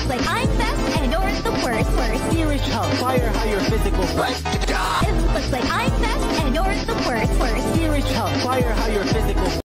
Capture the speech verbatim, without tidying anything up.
looks like I'm best and you're the worst. Worst. Here is hellfire, how your physical first. It looks like I'm best and you're the worst. Worst. Here is hellfire, how your physical